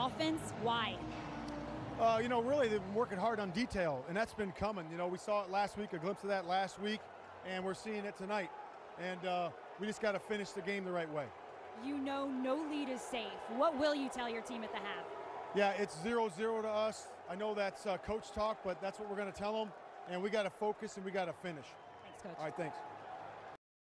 offense. Why? Really they've been working hard on detail, and that's been coming. We saw it last week, a glimpse of that last week, and we're seeing it tonight. And we just got to finish the game the right way. No lead is safe. What will you tell your team at the half? Yeah, it's 0-0 to us. I know that's coach talk, but that's what we're going to tell them. And we got to focus and we got to finish. Thanks, Coach. All right, thanks.